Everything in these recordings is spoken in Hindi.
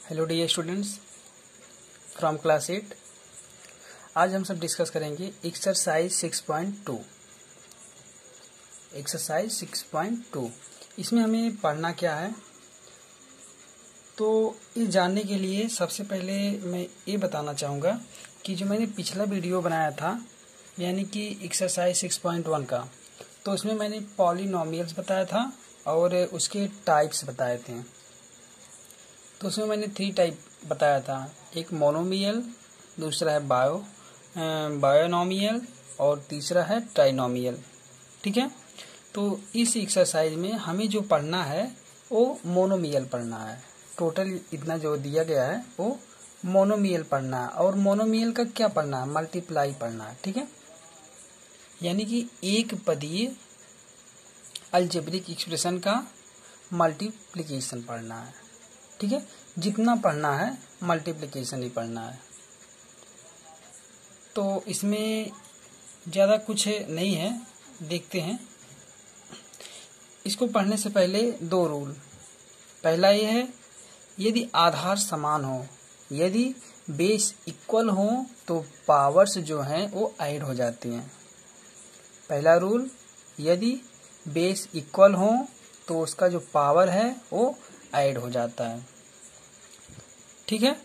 Hello dear students from class 8। आज हम सब डिस्कस करेंगे एक्सरसाइज 6.2। एक्सरसाइज 6.2 इसमें हमें पढ़ना क्या है, तो ये जानने के लिए सबसे पहले मैं ये बताना चाहूँगा कि जो मैंने पिछला वीडियो बनाया था यानी कि एक्सरसाइज 6.1 का, तो उसमें मैंने पॉलिनोमियल्स बताया था और उसके टाइप्स बताए थे। तो उसमें मैंने 3 टाइप बताया था, एक मोनोमियल, दूसरा है बायोनोमियल और तीसरा है ट्राइनोमियल। ठीक है, तो इस एक्सरसाइज में हमें जो पढ़ना है वो मोनोमियल पढ़ना है। टोटल इतना जो दिया गया है वो मोनोमियल पढ़ना है, और मोनोमियल का क्या पढ़ना है, मल्टीप्लाई पढ़ना है। ठीक है, यानी कि एक पदीय अलजेब्रिक एक्सप्रेशन का मल्टीप्लिकेशन पढ़ना है। ठीक है, जितना पढ़ना है मल्टीप्लिकेशन ही पढ़ना है। तो इसमें ज़्यादा कुछ नहीं है, देखते हैं। इसको पढ़ने से पहले 2 रूल। पहला ये है, यदि आधार समान हो, यदि बेस इक्वल हो तो पावर्स जो हैं वो ऐड हो जाती हैं। पहला रूल, यदि बेस इक्वल हो तो उसका जो पावर है वो ऐड हो जाता है। ठीक है,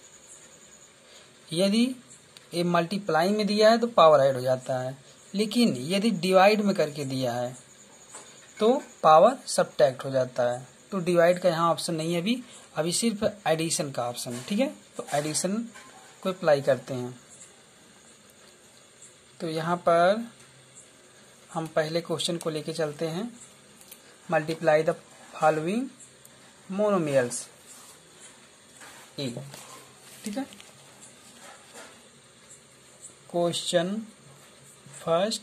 यदि ये मल्टीप्लाई में दिया है तो पावर ऐड हो जाता है, लेकिन यदि डिवाइड में करके दिया है तो पावर सबट्रैक्ट हो जाता है। तो डिवाइड का यहाँ ऑप्शन नहीं है अभी सिर्फ एडिशन का ऑप्शन है। ठीक है, तो एडिशन को अप्लाई करते हैं। तो यहाँ पर हम पहले क्वेश्चन को लेके चलते हैं, multiply the following monomials A. ठीक है, question first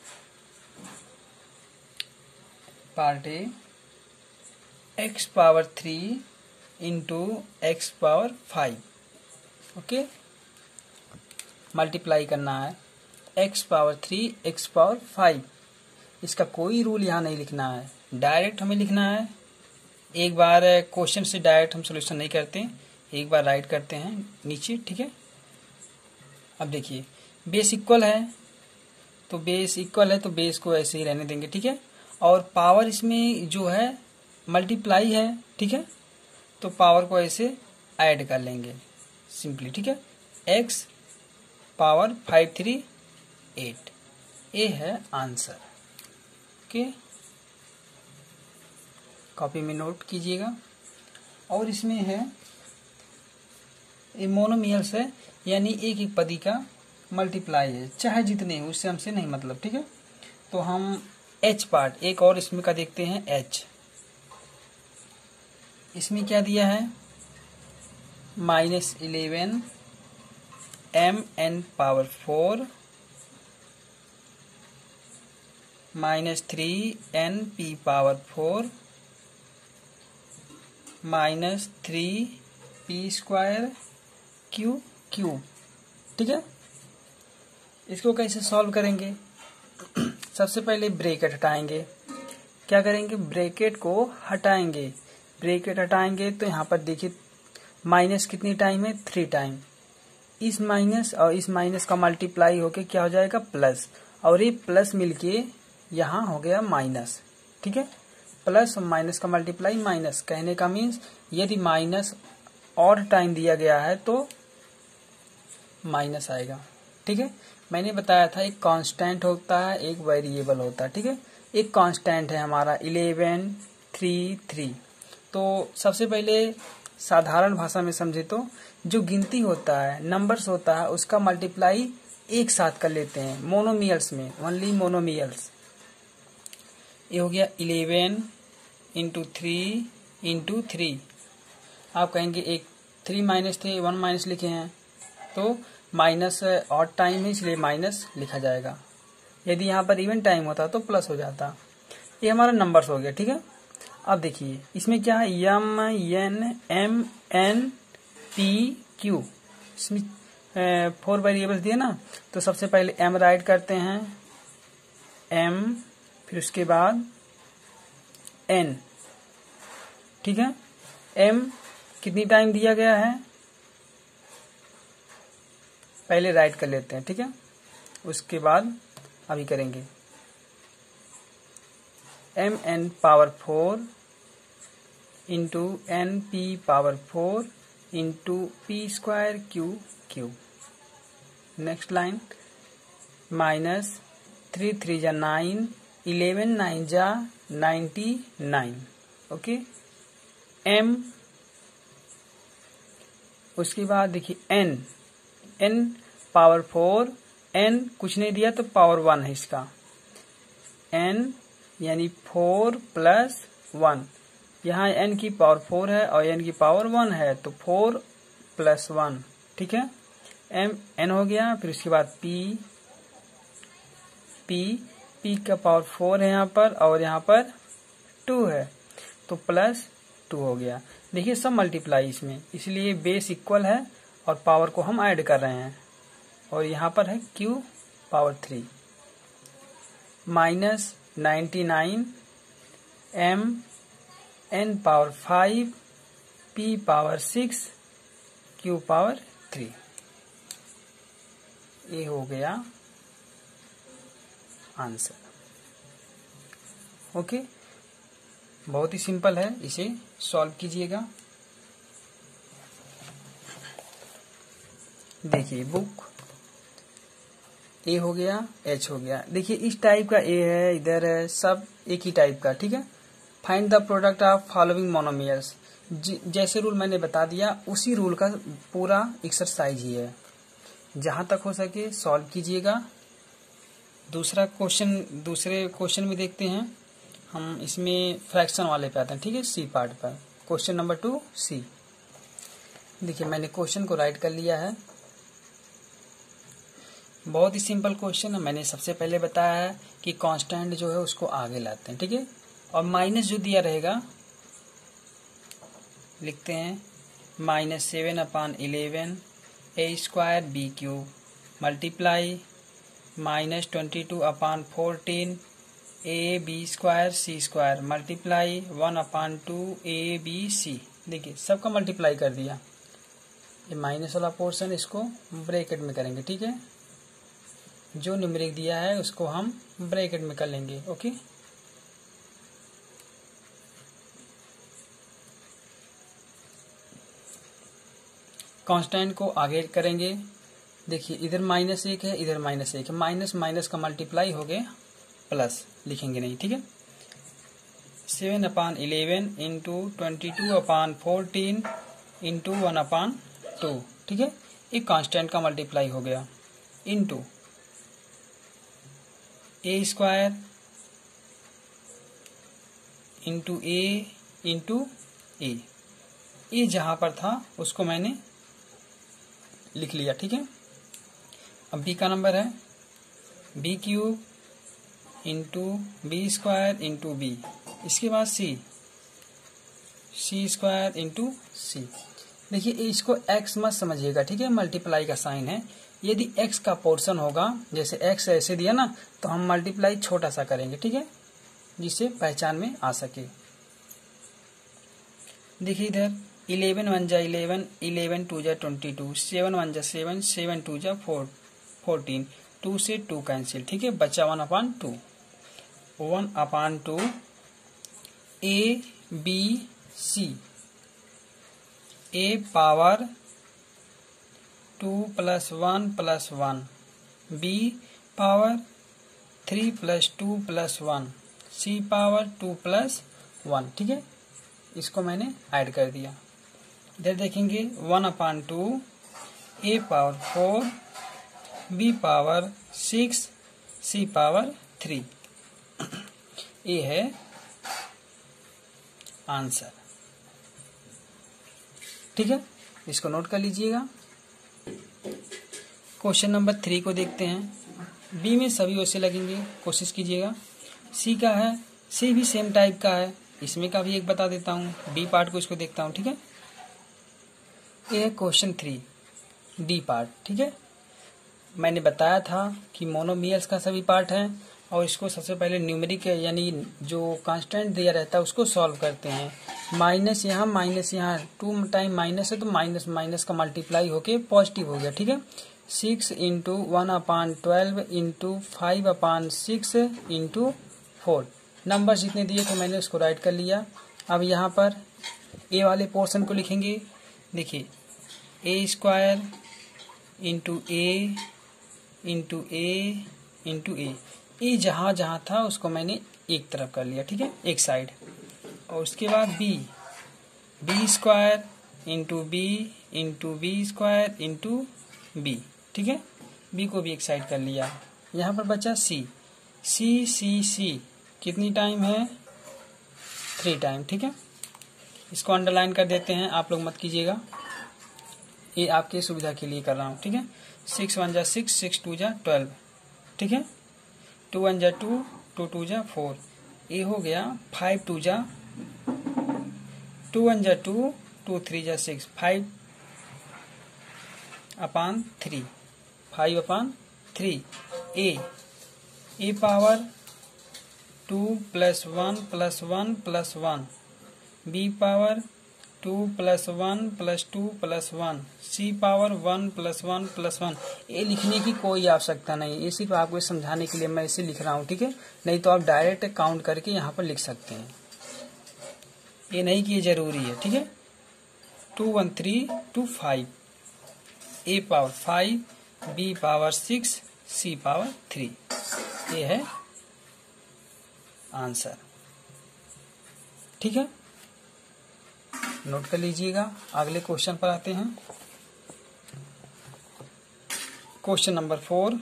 part A, x power 3 into x power 5। Okay, multiply करना है x पावर 3 x पावर 5। इसका कोई रूल यहाँ नहीं लिखना है, डायरेक्ट हमें लिखना है। एक बार क्वेश्चन से डायरेक्ट हम सॉल्यूशन नहीं करते, एक बार राइट करते हैं नीचे। ठीक है, अब देखिए बेस इक्वल है तो बेस को ऐसे ही रहने देंगे। ठीक है, और पावर इसमें जो है मल्टीप्लाई है। ठीक है, तो पावर को ऐसे ऐड कर लेंगे सिंपली। ठीक है, x पावर 5 3 8, ये है आंसर। ओके, कॉपी में नोट कीजिएगा। और इसमें है ये मोनोमियल्स है, यानी एक एक पदी का मल्टीप्लाई है, चाहे जितने हो, उससे हमसे नहीं मतलब। ठीक है, तो हम h पार्ट एक और इसमें का देखते हैं। h इसमें क्या दिया है, -11 mn power 4 -3 np power 4 -3p square q cube. ठीक है, इसको कैसे सॉल्व करेंगे? सबसे पहले ब्रैकेट हटाएंगे। क्या करेंगे, ब्रैकेट को हटाएंगे। ब्रैकेट हटाएंगे तो यहाँ पर देखिए माइनस कितनी टाइम है, 3 टाइम। इस माइनस और इस माइनस का मल्टीप्लाई होके क्या हो जाएगा, प्लस, और ये प्लस मिलके यहाँ हो गया माइनस। ठीक है, प्लस और माइनस का मल्टीप्लाई माइनस। कहने का मीन्स यदि माइनस और टाइम दिया गया है तो माइनस आएगा। ठीक है, मैंने बताया था एक कांस्टेंट होता है, एक वेरिएबल होता है। ठीक है, एक कांस्टेंट है हमारा 11 3 3। तो सबसे पहले साधारण भाषा में समझे तो जो गिनती होता है, नंबर्स होता है, उसका मल्टीप्लाई एक साथ कर लेते हैं मोनोमियल्स में, ओनली मोनोमियल्स। ये हो गया 11 इंटू 3 इंटू 3। आप कहेंगे एक 3 माइनस थे, 1 माइनस लिखे हैं, तो माइनस ऑड टाइम है इसलिए माइनस लिखा जाएगा। यदि यहाँ पर इवन टाइम होता तो प्लस हो जाता। ये हमारा नंबर्स हो गया। ठीक है, अब देखिए इसमें क्या है, m n m n p q। इसमें 4 वेरिएबल्स दिए ना, तो सबसे पहले m राइट करते हैं, m, फिर उसके बाद n। ठीक है, m कितनी टाइम दिया गया है, पहले राइट कर लेते हैं, ठीक है, उसके बाद अभी करेंगे। mn power 4 into np power 4 into P square Q. Next line minus 3 3 जा 9, 11 9 जा 99। ओके, m, उसके बाद देखिए n पावर 4, n कुछ नहीं दिया तो पावर 1 है इसका, n यानी 4 प्लस 1, यहाँ n की पावर 4 है और n की पावर 1 है तो 4 प्लस 1, ठीक है, n हो गया। फिर उसके बाद p का पावर 4 है यहाँ पर और यहाँ पर 2 है तो प्लस 2 हो गया। देखिए सब मल्टीप्लाई इसमें, इसलिए बेस इक्वल है और पावर को हम ऐड कर रहे हैं, और यहाँ पर है q power 3 minus 99 m n power 5 p power 6 q power 3। ये हो गया आंसर। ओके, बहुत ही सिंपल है, इसे सॉल्व कीजिएगा। देखिए बुक ए हो गया, एच हो गया। देखिए इस टाइप का ए है, इधर है, सब एक ही टाइप का, ठीक है। Find the product of following monomials, जैसे रूल मैंने बता दिया उसी रूल का पूरा एक्सरसाइज ही है, जहां तक हो सके सॉल्व कीजिएगा। दूसरे क्वेश्चन में देखते हैं हम, इसमें फ्रैक्शन वाले पे आते हैं, ठीक है, सी पार्ट पर। Question number 2 C. देखिए मैंने क्वेश्चन को राइट कर लिया है, बहुत ही सिंपल क्वेश्चन है। मैंने सबसे पहले बताया है कि कांस्टेंट जो है उसको आगे लाते हैं, ठीक है, और माइनस जो दिया रहेगा लिखते हैं -7/11 a square B cube multiply -22/14 A B square C square multiply 1/2 A B C. देखिए सबका मल्टीप्लाई कर दिया, ये माइनस वाला पोर्शन इसको ब्रैकेट में करेंगे, ठीक है, जो न्यूमेरिक दिया है उसको हम ब्रैकेट में कर लेंगे। ओके, कांस्टेंट को आगे करेंगे। देखिए इधर -1 है, इधर -1 है, माइनस माइनस का मल्टीप्लाई हो गया प्लस, लिखेंगे नहीं, ठीक है। 7/11 इंटू 22/14 इंटू 1/2, ठीक है, एक कांस्टेंट का मल्टीप्लाई हो गया into A square into A into A, ये जहां पर था उसको मैंने लिख लिया, ठीक है। अब बी का नंबर है B cube into B square into B, इसके बाद सी स्क्वायर इंटू सी। देखिए इसको x मत समझिएगा, ठीक है, मल्टीप्लाई का साइन है। यदि x का पोर्शन होगा, जैसे x ऐसे दिया ना, तो हम मल्टीप्लाई छोटा सा करेंगे, ठीक है, जिससे पहचान में आ सके। देखिए इधर 11 1 जा 11, 11 2 जा 22, 7 1 जा 7, 7 2 जा 14, 2 से 2 कैंसिल, ठीक है, बचा 1/2, 1/2 A B C, A power 2 + 1 + 1, B power 3 + 2 + 1, C power 2 + 1, ठीक है, इसको मैंने ऐड कर दिया। इधर देखेंगे 1/2 A power 4, B power 6, C power 3, ये है आंसर, ठीक है, इसको नोट कर लीजिएगा। क्वेश्चन नंबर 3 को देखते हैं। बी में सभी वैसे लगेंगे, कोशिश कीजिएगा। सी का है, सी भी सेम टाइप का है, इसमें का भी एक बता देता हूँ। बी पार्ट को इसको देखता हूँ, ठीक है। ये है क्वेश्चन 3 डी पार्ट, ठीक है। मैंने बताया था कि मोनोमियल्स का सभी पार्ट है, और इसको सबसे पहले न्यूमेरिक यानी जो कांस्टेंट दिया रहता है उसको सॉल्व करते हैं। माइनस यहाँ 2 टाइम माइनस है तो माइनस माइनस का मल्टीप्लाई होके पॉजिटिव हो गया, ठीक है। 6 इंटू 1/12 इंटू 5/6 इंटू 4 नंबर जितने दिए थे मैंने उसको राइट कर लिया। अब यहाँ पर ए वाले पोर्शन को लिखेंगे। देखिए A square into A into A into A जहाँ जहाँ था उसको मैंने एक तरफ कर लिया, ठीक है, एक साइड। और उसके बाद B square into B square into B, ठीक है, बी को भी एक साइड कर लिया। यहाँ पर बचा सी कितनी टाइम है, 3 टाइम, ठीक है। इसको अंडरलाइन कर देते हैं, आप लोग मत कीजिएगा, ये आपके सुविधा के लिए कर रहा हूँ, ठीक है। 6 1 जा 6, 6 2 जा 12, ठीक है। 2 1 जा 2, 2 2 जा 4, ये हो गया। 5 2 जा 2 1 जा 2, 2 3 जा 6, 5/3 A power 2 + 1 + 1 + 1, B power 2 + 1 + 2 + 1, C power 1 + 1 + 1। ये लिखने की कोई आवश्यकता नहीं, ये सिर्फ आपको समझाने के लिए मैं इसे लिख रहा हूँ, ठीक है। नहीं तो आप डायरेक्ट काउंट करके यहाँ पर लिख सकते हैं, ये नहीं कि ये जरूरी है, ठीक है। 2 1 3 2 5, A power 5, B power 6, C power 3, ये है आंसर, ठीक है। नोट कर लीजिएगा। अगले क्वेश्चन पर आते हैं। Question number 4।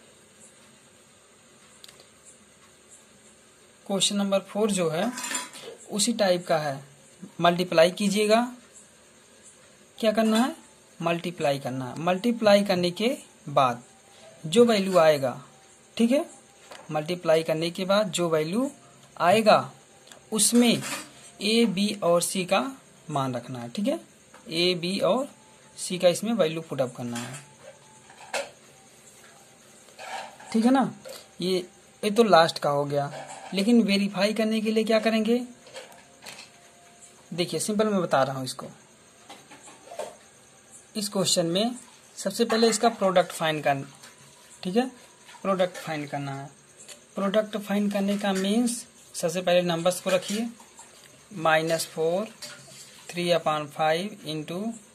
क्वेश्चन नंबर 4 जो है उसी टाइप का है। मल्टीप्लाई कीजिएगा। क्या करना है, मल्टीप्लाई करना है। मल्टीप्लाई करने के बाद जो वैल्यू आएगा, ठीक है, मल्टीप्लाई करने के बाद जो वैल्यू आएगा उसमें ए बी और सी का मान रखना है, ठीक है। ए बी और सी का इसमें वैल्यू पुटअप करना है, ठीक है ना। ये तो लास्ट का हो गया, लेकिन वेरीफाई करने के लिए क्या करेंगे, देखिए सिंपल मैं बता रहा हूं इसको। इस क्वेश्चन में सबसे पहले इसका प्रोडक्ट फाइंड करना, ठीक है, प्रोडक्ट फाइंड करना है। प्रोडक्ट फाइंड करने का मीन्स सबसे पहले नंबर्स को रखिए। -4 3/5 इंटू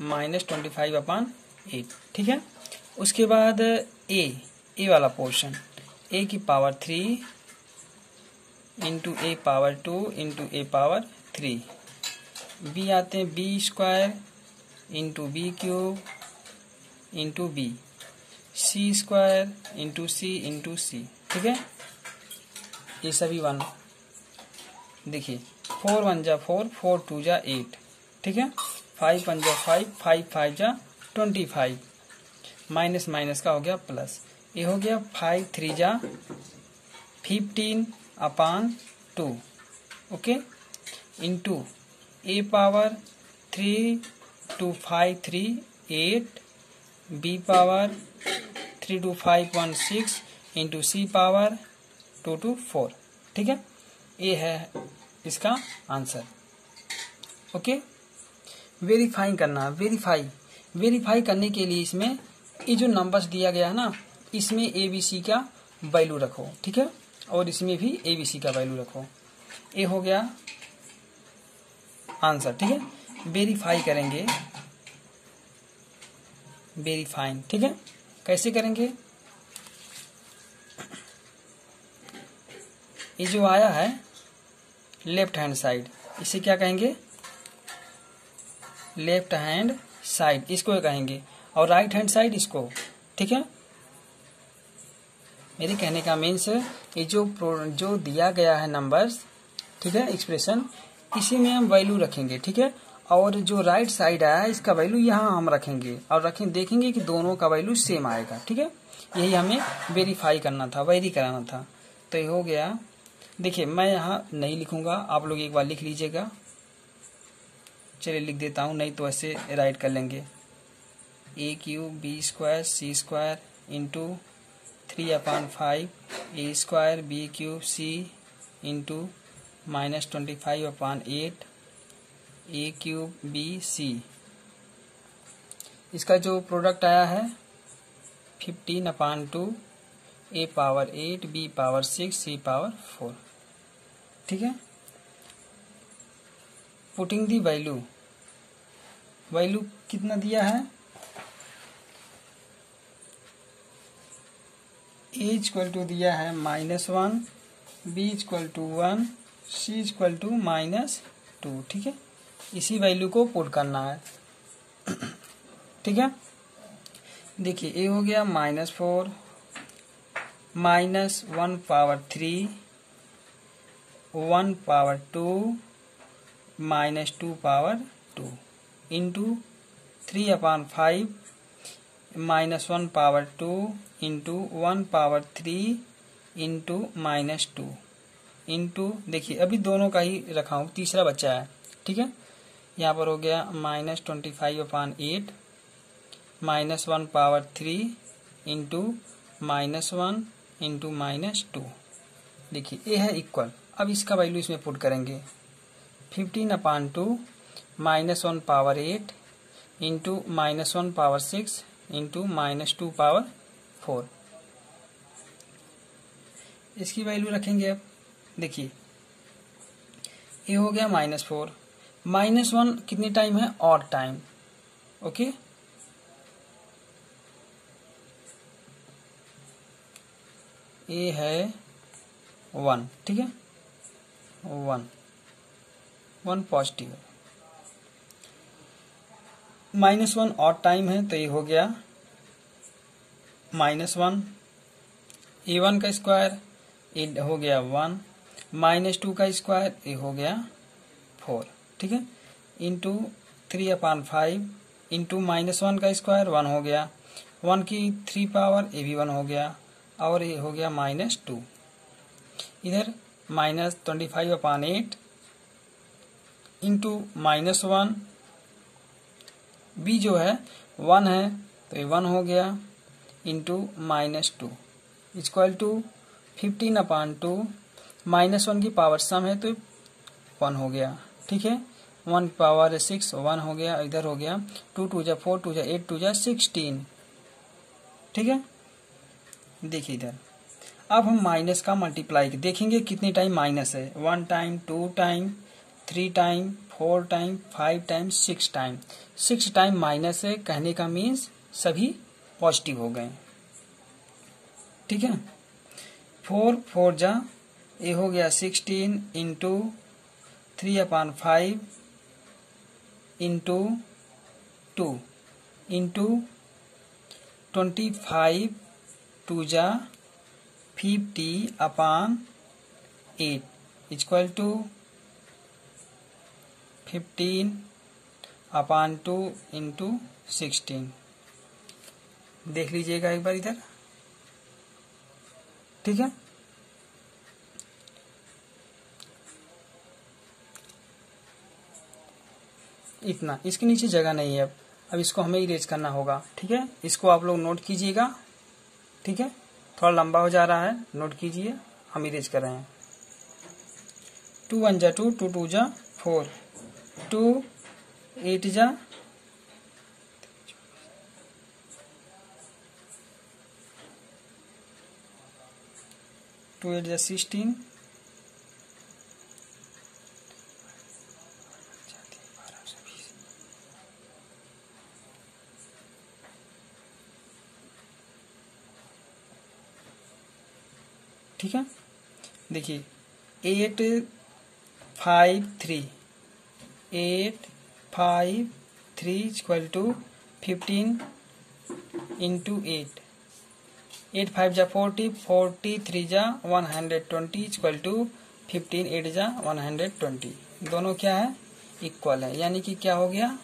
-25/8, ठीक है। उसके बाद ए वाला पोर्शन, ए की power 3 into A power 2 into A power 3। B आते हैं B square into B cube into B, C square into C, ठीक है। ये सभी 1। देखिए 4 1 जा 4, 4 2 जा 8, ठीक है। 5 1 जा 5, 5 5 जा 25, माइनस माइनस का हो गया प्लस। ये हो गया 5 3 जा 15/2, okay, into A power 3 2 5 3 8, B power 3 2 5 1 6 into C power 2 2 4, ठीक है। ये है इसका आंसर, ओके। वेरीफाई करना, वेरीफाई करने के लिए इसमें ये जो नंबर्स दिया गया है ना, इसमें ABC का वैल्यू रखो, ठीक है, और इसमें भी ABC का वैल्यू रखो। ये हो गया आंसर, ठीक है। वेरीफाई करेंगे, वेरीफाइन, ठीक है। कैसे करेंगे, ये जो आया है लेफ्ट हैंड साइड, इसे क्या कहेंगे, लेफ्ट हैंड साइड इसको कहेंगे, और राइट हैंड साइड इसको, ठीक है। मेरे कहने का मीन्स ये जो दिया गया है नंबर्स, ठीक है, एक्सप्रेशन, इसी में हम वैल्यू रखेंगे, ठीक है। और जो राइट साइड आया है इसका वैल्यू यहाँ हम रखेंगे और देखेंगे कि दोनों का वैल्यू सेम आएगा, ठीक है। यही हमें वेरीफाई करना था, वेरी कराना था। तो ये हो गया। देखिए मैं यहाँ नहीं लिखूंगा, आप लोग एक बार लिख लीजिएगा। चलिए लिख देता हूँ, नहीं तो ऐसे राइट कर लेंगे। A³ B² C² into 3/5 A square B cube C into -25/8 A cube B C. इसका जो प्रोडक्ट आया है 15/2 A power 8 B power 6 C power 4। ठीक है, पुटिंग दी वैल्यू कितना दिया है, ए इक्वल टू दिया है -1 B equal to 1 C equal to -2। ठीक है, इसी वैल्यू को पुट करना है। ठीक है, देखिए ए हो गया -4 -1 power 3 1 power 2 -2 power 2 into 3/5 -1 power 2 into 1 power 3 into -2 into, देखिए अभी दोनों का ही रखा हूँ, तीसरा बच्चा है। ठीक है, यहाँ पर हो गया -25/8 -1 पावर 3 इंटू -1 इंटू -2। देखिए ये है इक्वल। अब इसका वैल्यू इसमें पुट करेंगे 15/2 -1 power 8 into -1 power 6 into -2 power 4। इसकी वैल्यू रखेंगे। अब देखिए ये हो गया -4 -1 कितनी टाइम है, ऑड टाइम। ओके, ये है 1। ठीक है, 1 पॉजिटिव है। -1 ऑड टाइम है तो ये हो गया -1 a1 का स्क्वायर ये हो गया 1 -2 का स्क्वायर ये हो गया 4। ठीक है, इंटू 3/5 इंटू -1 का स्क्वायर 1 हो गया, 1 की 3 पावर ये भी 1 हो गया, और ये हो गया -2। इधर -25/8 इंटू -1 बी जो है 1 है तो ये 1 हो गया, इंटू -2 इक्वल टू 15/2 -1 की पावर सम है तो 1 हो गया। ठीक है, 1 पावर 6 1 हो गया, इधर हो गया 2 2 जा 4 2 जा 8 2 जा 16। ठीक है, देखिए इधर अब हम माइनस का मल्टीप्लाई देखेंगे कितनी टाइम माइनस है, 1 time 2 time 3 time 4 time 5 time 6 time. 6 time minus है, कहने का मीन्स सभी पॉजिटिव हो गए। ठीक है, 4 4 जा ये हो गया 16 इंटू 3/5 इंटू 2 इंटू 25 2 जा 50/8 इक्वल टू 15/2 इंटू 16। देख लीजिएगा एक बार इधर। ठीक है, इतना, इसके नीचे जगह नहीं है। अब इसको हमें इरेज करना होगा। ठीक है, इसको आप लोग नोट कीजिएगा। ठीक है, थोड़ा लंबा हो जा रहा है, नोट कीजिए, हम इरेज कर रहे हैं। 2 1 जा 2 2 2 जा 4 2 8 जा 2 8 जा 16 ठीक है, देखिए 8 5 3 8 5 3 इक्वल टू 15 इंटू 8 8 5 जा 40 40 3 जा 120 इक्वल टू 15 8 जा 120। दोनों क्या है, इक्वल है, यानी कि क्या हो गया,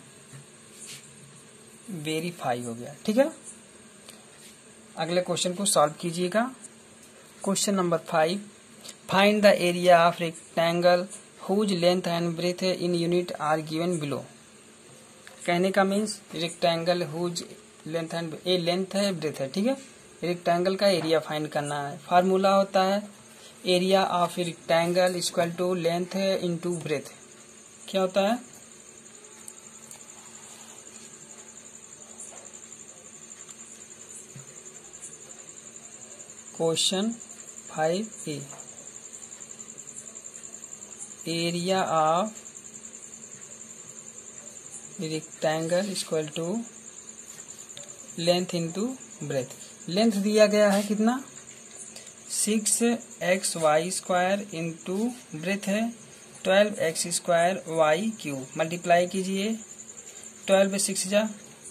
वेरीफाई हो गया। ठीक है, अगले क्वेश्चन को सॉल्व कीजिएगा। Question number 5, find the area of rectangle whose length and breadth in unit are given below. कहने का means rectangle whose length and, a length है ब्रेथ है। ठीक है, रेक्टेंगल का एरिया फाइंड करना है। फार्मूला होता है area of rectangle equal to length into breadth. क्या होता है? Question 5A, area of rectangle equal to length into breadth. Length दिया गया है कितना? 6xy स्क्वायर इंटू ब्रेथ है 12x square Y cube. Multiply कीजिए 12 6 जा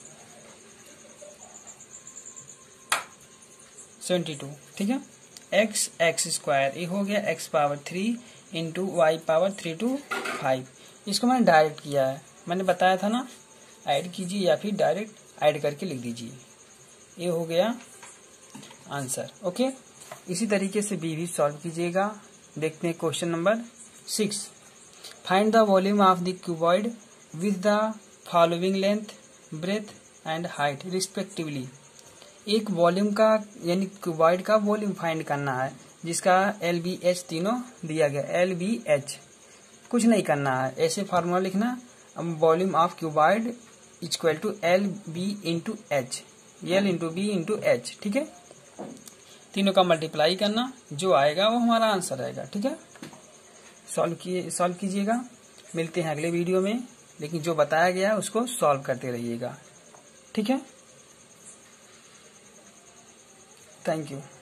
72, ठीक है। x स्क्वायर ये हो गया x power 3 into Y power 3 to 5। इसको मैंने डायरेक्ट किया है, मैंने बताया था ना, ऐड कीजिए या फिर डायरेक्ट ऐड करके लिख दीजिए। ये हो गया आंसर। ओके, इसी तरीके से बी भी सॉल्व कीजिएगा। देखते हैं question number 6। Find the volume of the cuboid with the following length, breadth and height respectively. एक वॉल्यूम का यानी क्यूबॉइड का वॉल्यूम फाइंड करना है जिसका LBH तीनों दिया गया। LBH कुछ नहीं करना है, ऐसे फार्मूला लिखना, volume of cuboid equal to LB into H, L into B into H, ठीक है। तीनों का मल्टीप्लाई करना, जो आएगा वो हमारा आंसर आएगा, ठीक है। सॉल्व कीजिएगा। मिलते हैं अगले वीडियो में, लेकिन जो बताया गया है उसको सॉल्व करते रहिएगा, ठीक है। Thank you.